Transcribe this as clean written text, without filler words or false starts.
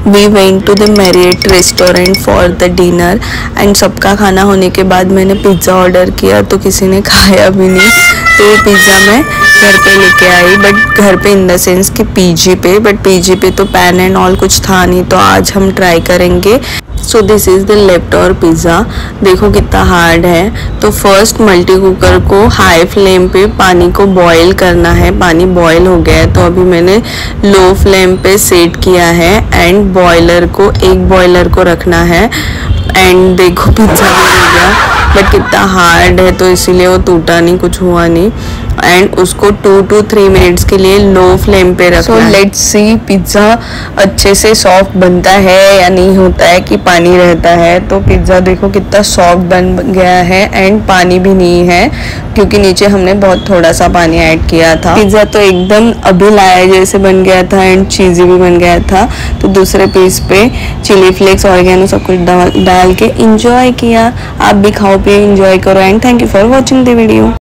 We went to the Marriott restaurant for the dinner and सबका खाना होने के बाद मैंने पिज़्ज़ा ऑर्डर किया तो किसी ने खाया भी नहीं, तो पिज़्ज़ा मैं घर पे लेके आई। बट घर पे इन द सेंस कि पीजी पे, बट पीजी पे तो पैन एंड ऑल कुछ था नहीं, तो आज हम ट्राई करेंगे। So this is the leftover pizza. देखो कितना हार्ड है। तो फर्स्ट मल्टी कुकर को हाई फ्लेम पे पानी को बॉईल करना है। पानी बॉईल हो गया है तो अभी मैंने लो फ्लेम पे सेट किया है एंड बॉयलर को, एक बॉयलर को रखना है। एंड देखो पिज़्ज़ा हो गया, बट कितना हार्ड है तो इसीलिए वो टूटा नहीं, कुछ हुआ नहीं। एंड उसको 2 to 3 मिनट्स के लिए लो फ्लेम पे रखना है। सो लेट्स सी पिज़्ज़ा अच्छे से सॉफ्ट बनता है या नहीं होता है कि पानी रहता है। तो पिज़्ज़ा देखो कितना सॉफ्ट बन गया है एंड पानी भी नहीं है क्योंकि नीचे हमने बहुत थोड़ा सा पानी ऐड किया था। पिज़्ज़ा तो एकदम अभी लाया जैसे बन गया था एंड चीज़ी भी बन गया था। तो दूसरे पीस पे चिली फ्लेक्स, ऑरिगेनो सब कुछ डाल के इंजॉय किया। आप भी खाओ पिए, इंजॉय करो and thank you for watching the video.